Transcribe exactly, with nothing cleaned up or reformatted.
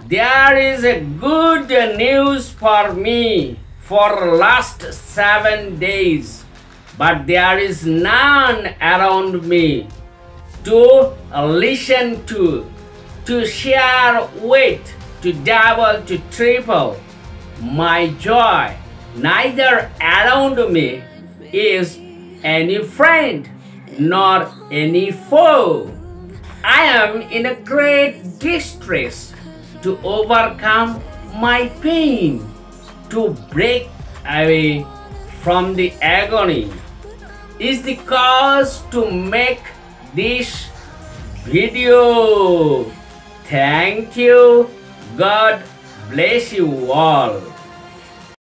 There is a good news for me for last seven days, but there is none around me to listen to, to share with, to double, to triple my joy. Neither around me is any friend nor any foe. I am in a great distress to overcome my pain, to break away from the agony is the cause to make this video. Thank you. God bless you all.